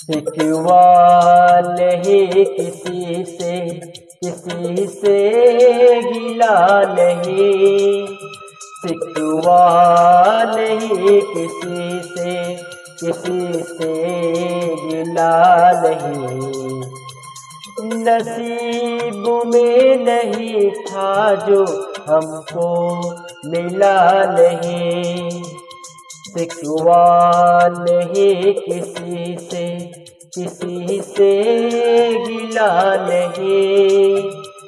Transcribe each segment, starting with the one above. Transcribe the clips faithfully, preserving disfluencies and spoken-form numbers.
शिकवा नहीं किसी से, किसी से गिला नहीं। शिकवा नहीं किसी से, किसी से गिला नहीं। नसीब में नहीं था जो हमको मिला नहीं। शिकवा नहीं किसी से, किसी से गिला नहीं।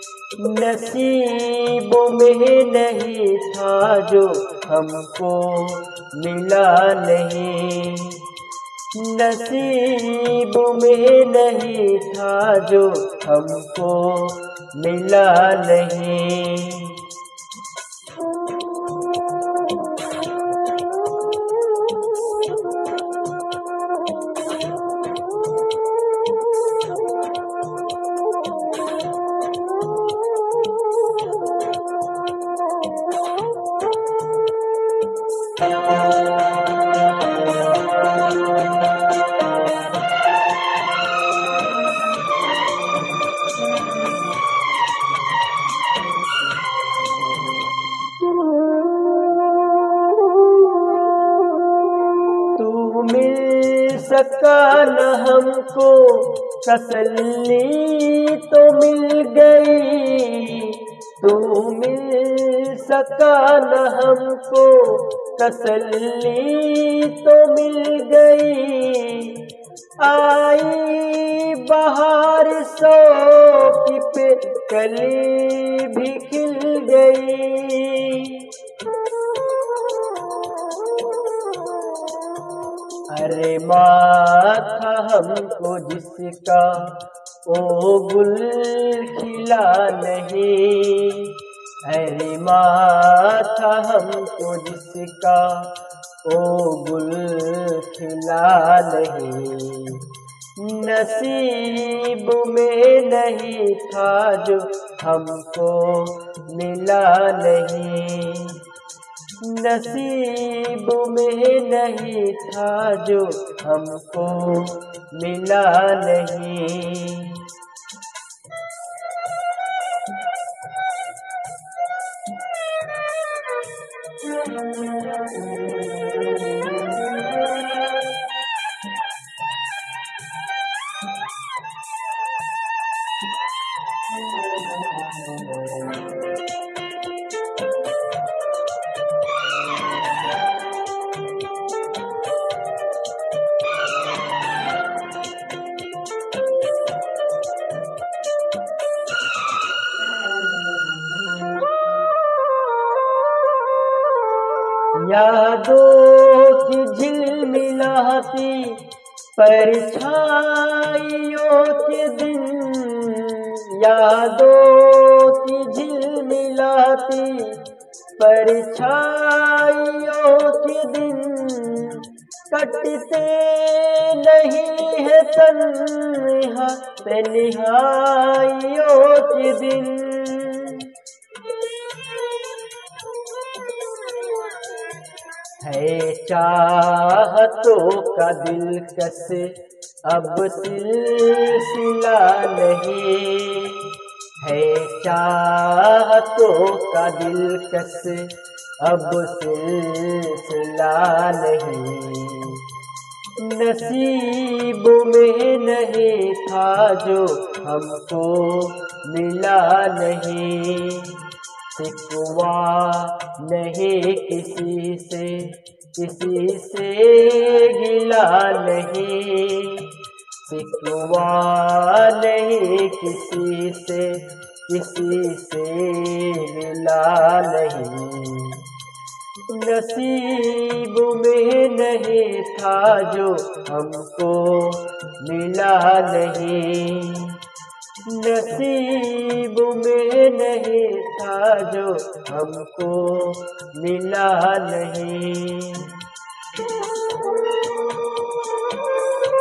नसीब में नहीं था जो हमको मिला नहीं। नसीब में नहीं था जो हमको मिला नहीं। तू मिल सका न हमको तसल्ली तो मिल गई। तू मिल सका न हमको तसल्ली तो मिल गई। आई बहार सौ की पे कली भी खिल गई। अरे माथा हमको जिसका ओ गुल खिला नहीं। अरे माथा हमको जिसका ओ गुल खिला नहीं। नसीब में नहीं था जो हमको मिला नहीं। नसीब में नहीं था जो हमको मिला नहीं। यादों की झिलमिलाती परछाइयों के दिन। यादों की झिलमिलाती परछाइयों के दिन। कटते नहीं है तन्हा तन्हाइयों के दिन। है चाहतों का दिलकश अब सिलसिला नहीं। है चाहतों का दिलकश अब सिलसिला नहीं। नसीब में नहीं था जो हमको मिला नहीं। शिकवा नहीं किसी से, किसी से गिला नहीं। शिकवा नहीं किसी से, किसी से गिला नहीं। नसीब में नहीं था जो हमको मिला नहीं। नसीब में नहीं था जो हमको मिला नहीं।